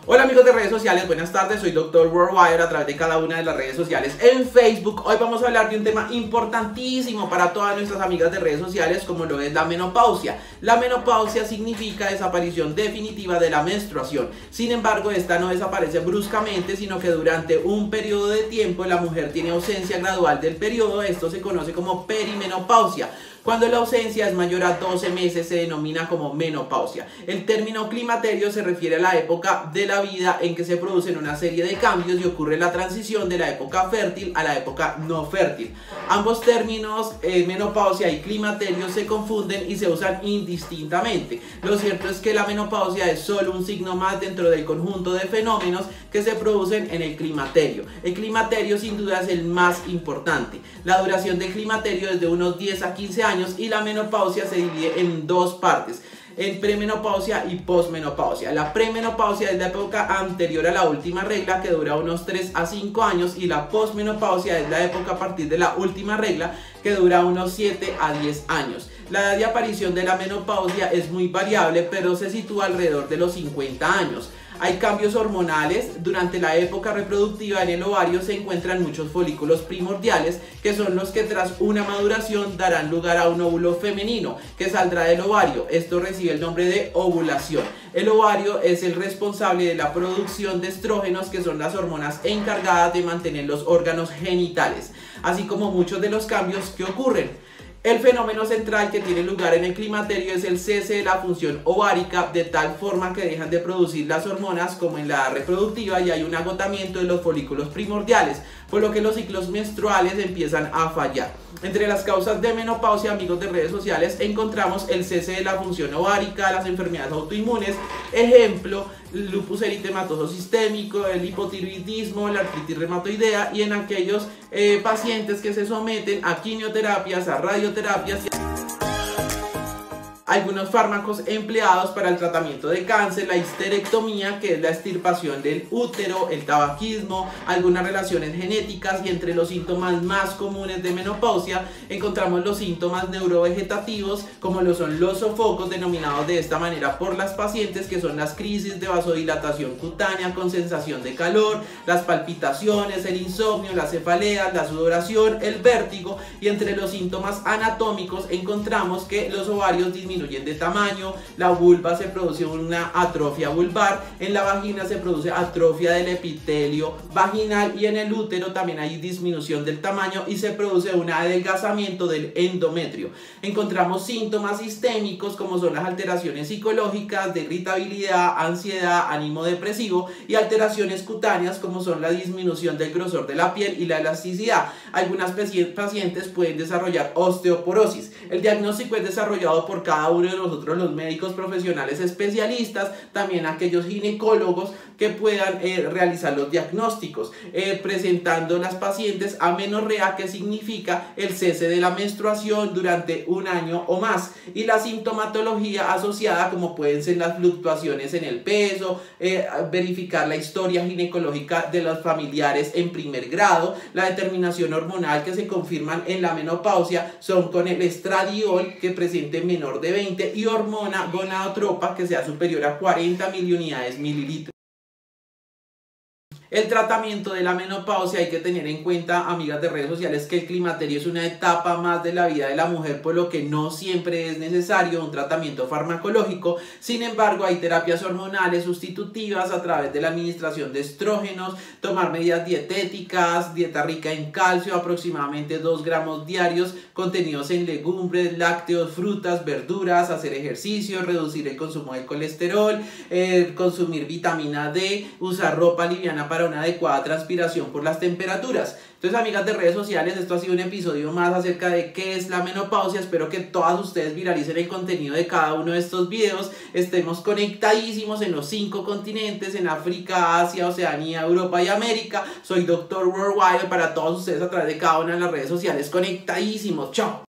Hola amigos de redes sociales, buenas tardes, soy Dr. Worldwide a través de cada una de las redes sociales en Facebook. Hoy vamos a hablar de un tema importantísimo para todas nuestras amigas de redes sociales, como lo es la menopausia. La menopausia significa desaparición definitiva de la menstruación. Sin embargo, esta no desaparece bruscamente, sino que durante un periodo de tiempo la mujer tiene ausencia gradual del periodo. Esto se conoce como perimenopausia. Cuando la ausencia es mayor a 12 meses se denomina como menopausia. El término climaterio se refiere a la época de la vida en que se producen una serie de cambios y ocurre la transición de la época fértil a la época no fértil. Ambos términos, menopausia y climaterio, se confunden y se usan indistintamente. Lo cierto es que la menopausia es solo un signo más dentro del conjunto de fenómenos que se producen en el climaterio. El climaterio sin duda es el más importante. La duración del climaterio es de unos 10 a 15 años y la menopausia se divide en dos partes: en premenopausia y posmenopausia. La premenopausia es la época anterior a la última regla, que dura unos 3 a 5 años, y la posmenopausia es la época a partir de la última regla, que dura unos 7 a 10 años. La edad de aparición de la menopausia es muy variable, pero se sitúa alrededor de los 50 años. Hay cambios hormonales. Durante la época reproductiva en el ovario se encuentran muchos folículos primordiales, que son los que tras una maduración darán lugar a un óvulo femenino que saldrá del ovario. Esto recibe el nombre de ovulación. El ovario es el responsable de la producción de estrógenos, que son las hormonas encargadas de mantener los órganos genitales, así como muchos de los cambios que ocurren. El fenómeno central que tiene lugar en el climaterio es el cese de la función ovárica, de tal forma que dejan de producir las hormonas como en la edad reproductiva y hay un agotamiento de los folículos primordiales, por lo que los ciclos menstruales empiezan a fallar. Entre las causas de menopausia, amigos de redes sociales, encontramos el cese de la función ovárica, las enfermedades autoinmunes, ejemplo, lupus eritematoso sistémico, el hipotiroidismo, la artritis reumatoidea, y en aquellos pacientes que se someten a quimioterapias, a radioterapias, algunos fármacos empleados para el tratamiento de cáncer, la histerectomía, que es la extirpación del útero, el tabaquismo, algunas relaciones genéticas. Y entre los síntomas más comunes de menopausia encontramos los síntomas neurovegetativos, como lo son los sofocos, denominados de esta manera por las pacientes, que son las crisis de vasodilatación cutánea con sensación de calor, las palpitaciones, el insomnio, las cefaleas, la sudoración, el vértigo. Y entre los síntomas anatómicos encontramos que los ovarios disminuyen de tamaño, la vulva se produce una atrofia vulvar, en la vagina se produce atrofia del epitelio vaginal y en el útero también hay disminución del tamaño y se produce un adelgazamiento del endometrio. Encontramos síntomas sistémicos, como son las alteraciones psicológicas de irritabilidad, ansiedad, ánimo depresivo, y alteraciones cutáneas, como son la disminución del grosor de la piel y la elasticidad. Algunas pacientes pueden desarrollar osteoporosis. El diagnóstico es desarrollado por cada uno de nosotros, los médicos profesionales especialistas, también aquellos ginecólogos que puedan realizar los diagnósticos, presentando las pacientes amenorrea, que significa el cese de la menstruación durante un año o más, y la sintomatología asociada, como pueden ser las fluctuaciones en el peso, verificar la historia ginecológica de los familiares en primer grado, la determinación hormonal que se confirman en la menopausia son con el estradiol, que presente menor de 20, y hormona gonadotropa, que sea superior a 40 miliunidades mililitros. El tratamiento de la menopausia, hay que tener en cuenta, amigas de redes sociales, que el climaterio es una etapa más de la vida de la mujer, por lo que no siempre es necesario un tratamiento farmacológico. Sin embargo, hay terapias hormonales sustitutivas a través de la administración de estrógenos, tomar medidas dietéticas, dieta rica en calcio, aproximadamente 2 gramos diarios, contenidos en legumbres, lácteos, frutas, verduras, hacer ejercicio, reducir el consumo de colesterol, consumir vitamina D, usar ropa liviana para una adecuada transpiración por las temperaturas. Entonces, amigas de redes sociales, esto ha sido un episodio más acerca de qué es la menopausia. Espero que todas ustedes viralicen el contenido de cada uno de estos videos, estemos conectadísimos en los 5 continentes, en África, Asia, Oceanía, Europa y América. Soy Dr. Worldwide para todos ustedes a través de cada una de las redes sociales, conectadísimos. Chao.